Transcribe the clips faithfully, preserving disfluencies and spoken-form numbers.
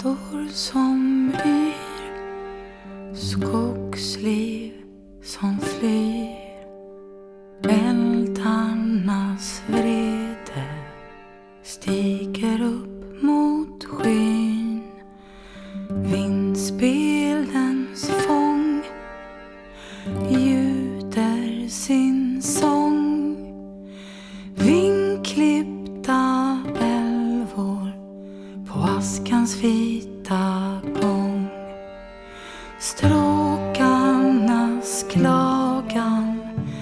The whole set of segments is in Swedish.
Trädor som yr, skogsliv som flyr, eldarnas vrede stiger upp mot skyn. Vindspelens fång ljuder sin sång. Vingklippta älvor på askans vita gång. Stråkarnas klagan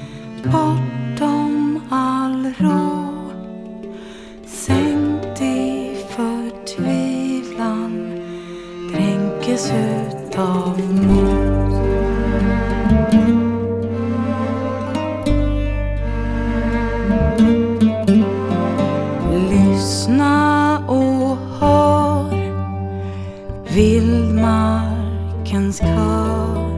bortom all ro, sänkt i förtvivlan, dränkes utav mod. Lyssna och hör vildmarkens kör.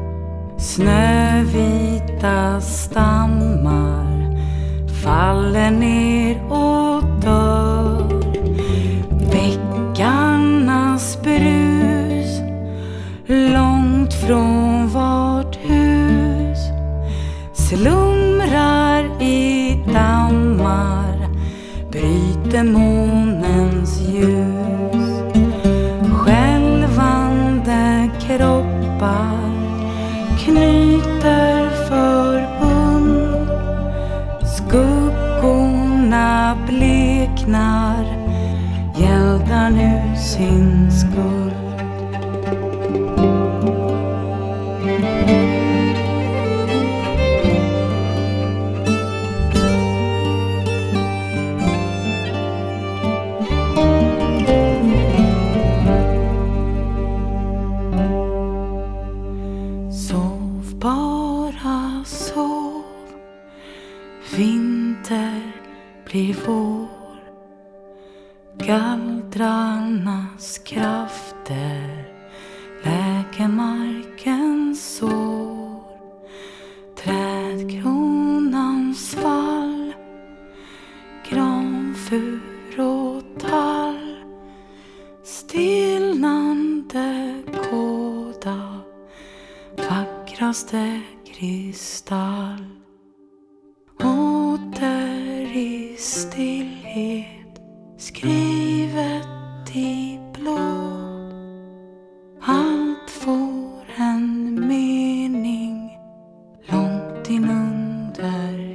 Snövita stammar faller ner och dör. Bäckarnas brus långt från vårt hus slumrar i dammar, bryter månens ljus. Skälvande kroppar knyter förbund. Skuggorna bleknar, gäldar nu sin skuld. Sov bara, sov. Vinter blir vår. Galldrarnas krafter läker markens sår. Trädkronans fall, granfur och tall, stillnande kåda, vackraste kristall. Åter i stillhet, skrivet i blod. Allt får en mening långt inunder